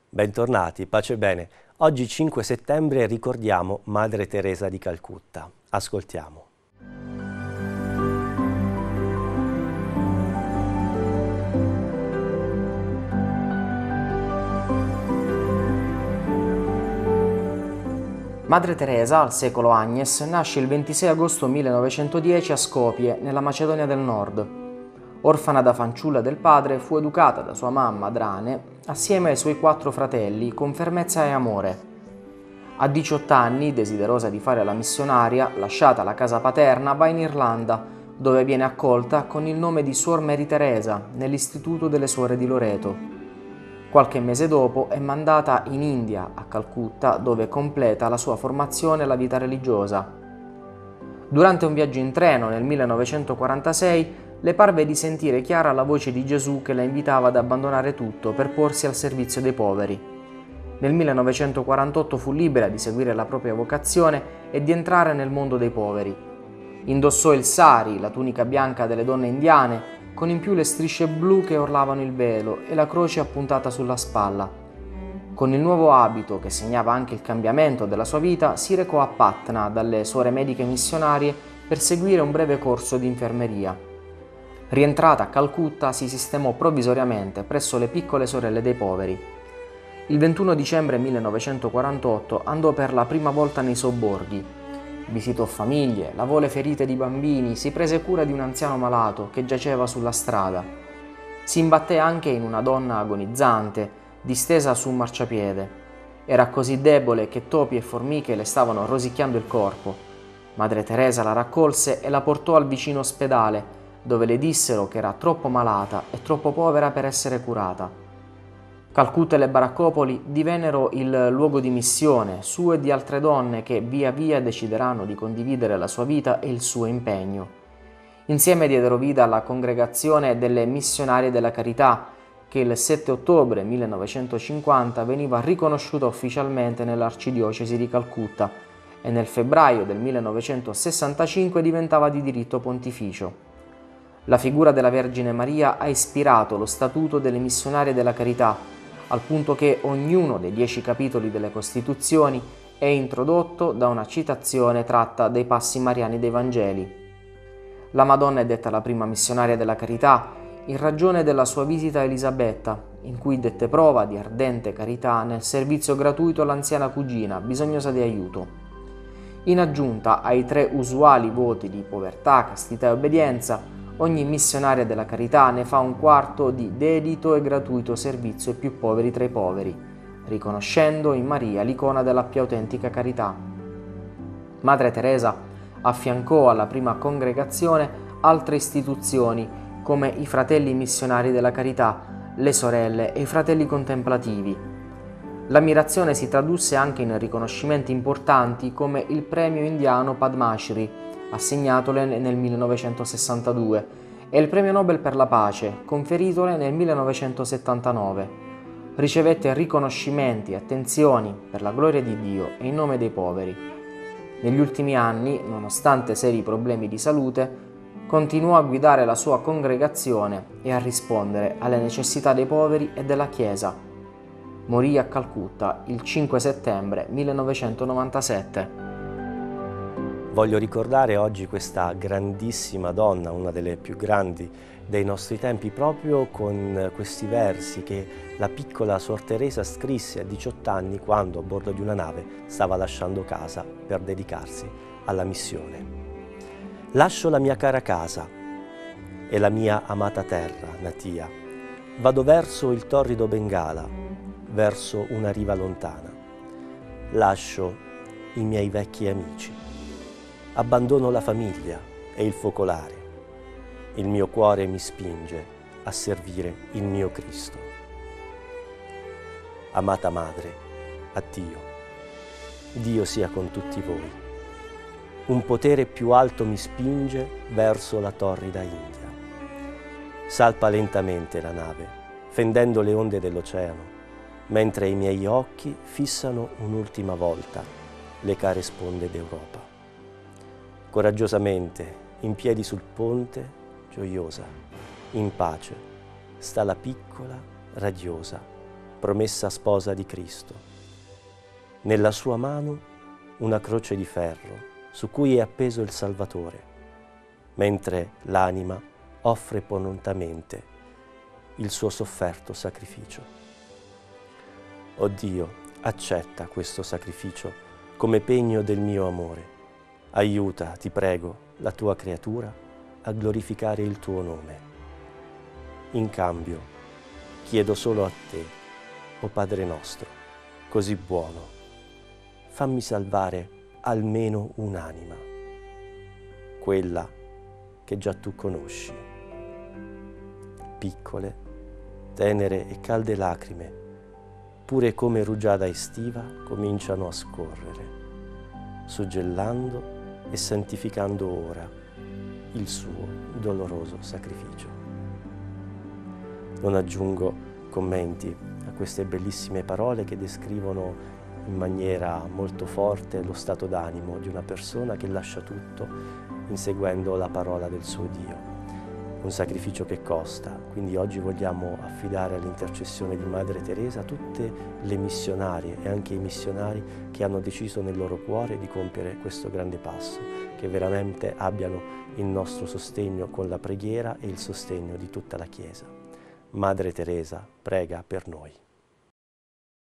Bentornati, pace e bene. Oggi 5 settembre ricordiamo Madre Teresa di Calcutta. Ascoltiamo. Madre Teresa, al secolo Agnes, nasce il 26 agosto 1910 a Skopje, nella Macedonia del Nord. Orfana da fanciulla del padre, fu educata da sua mamma Drane assieme ai suoi 4 fratelli con fermezza e amore. A 18 anni, desiderosa di fare la missionaria, lasciata la casa paterna, va in Irlanda, dove viene accolta con il nome di Suor Mary Teresa nell'Istituto delle Suore di Loreto. Qualche mese dopo è mandata in India, a Calcutta, dove completa la sua formazione alla vita religiosa. Durante un viaggio in treno nel 1946 le parve di sentire chiara la voce di Gesù che la invitava ad abbandonare tutto per porsi al servizio dei poveri. Nel 1948 fu libera di seguire la propria vocazione e di entrare nel mondo dei poveri. Indossò il sari, la tunica bianca delle donne indiane, con in più le strisce blu che orlavano il velo e la croce appuntata sulla spalla. Con il nuovo abito, che segnava anche il cambiamento della sua vita, si recò a Patna dalle suore mediche missionarie per seguire un breve corso di infermeria. Rientrata a Calcutta, si sistemò provvisoriamente presso le piccole sorelle dei poveri. Il 21 dicembre 1948 andò per la prima volta nei sobborghi. Visitò famiglie, lavò le ferite di bambini, si prese cura di un anziano malato che giaceva sulla strada. Si imbatté anche in una donna agonizzante, distesa su un marciapiede. Era così debole che topi e formiche le stavano rosicchiando il corpo. Madre Teresa la raccolse e la portò al vicino ospedale, dove le dissero che era troppo malata e troppo povera per essere curata. Calcutta e le baraccopoli divennero il luogo di missione sue e di altre donne che via via decideranno di condividere la sua vita e il suo impegno. Insieme diedero vita alla congregazione delle missionarie della carità, che il 7 ottobre 1950 veniva riconosciuta ufficialmente nell'arcidiocesi di Calcutta e nel febbraio del 1965 diventava di diritto pontificio. La figura della Vergine Maria ha ispirato lo statuto delle missionarie della carità, al punto che ognuno dei 10 capitoli delle Costituzioni è introdotto da una citazione tratta dai passi mariani dei Vangeli. La Madonna è detta la prima missionaria della carità in ragione della sua visita a Elisabetta, in cui dette prova di ardente carità nel servizio gratuito all'anziana cugina bisognosa di aiuto. In aggiunta ai 3 usuali voti di povertà, castità e obbedienza, ogni missionaria della carità ne fa un quarto di dedito e gratuito servizio ai più poveri tra i poveri, riconoscendo in Maria l'icona della più autentica carità. Madre Teresa affiancò alla prima congregazione altre istituzioni come i fratelli missionari della carità, le sorelle e i fratelli contemplativi. L'ammirazione si tradusse anche in riconoscimenti importanti come il premio indiano Padma Shri, assegnatole nel 1962, e il premio Nobel per la pace, conferitole nel 1979. Ricevette riconoscimenti e attenzioni per la gloria di Dio e in nome dei poveri. Negli ultimi anni, nonostante seri problemi di salute, continuò a guidare la sua congregazione e a rispondere alle necessità dei poveri e della Chiesa. Morì a Calcutta il 5 settembre 1997. Voglio ricordare oggi questa grandissima donna, una delle più grandi dei nostri tempi, proprio con questi versi che la piccola Suor Teresa scrisse a 18 anni quando a bordo di una nave stava lasciando casa per dedicarsi alla missione. Lascio la mia cara casa e la mia amata terra natia. Vado verso il torrido Bengala, verso una riva lontana. Lascio i miei vecchi amici. Abbandono la famiglia e il focolare. Il mio cuore mi spinge a servire il mio Cristo. Amata Madre, addio. Dio sia con tutti voi. Un potere più alto mi spinge verso la torrida India. Salpa lentamente la nave, fendendo le onde dell'oceano, mentre i miei occhi fissano un'ultima volta le care sponde d'Europa. Coraggiosamente, in piedi sul ponte, gioiosa, in pace, sta la piccola, radiosa promessa sposa di Cristo. Nella sua mano una croce di ferro su cui è appeso il Salvatore, mentre l'anima offre prontamente il suo sofferto sacrificio. O Dio, accetta questo sacrificio come pegno del mio amore. Aiuta, ti prego, la tua creatura a glorificare il tuo nome. In cambio, chiedo solo a te, o Padre nostro, così buono, fammi salvare almeno un'anima, quella che già tu conosci. Piccole, tenere e calde lacrime, pure come rugiada estiva, cominciano a scorrere, suggellando e santificando ora il suo doloroso sacrificio. Non aggiungo commenti a queste bellissime parole che descrivono in maniera molto forte lo stato d'animo di una persona che lascia tutto inseguendo la parola del suo Dio. Un sacrificio che costa, quindi oggi vogliamo affidare all'intercessione di Madre Teresa tutte le missionarie e anche i missionari che hanno deciso nel loro cuore di compiere questo grande passo, che veramente abbiano il nostro sostegno con la preghiera e il sostegno di tutta la Chiesa. Madre Teresa, prega per noi.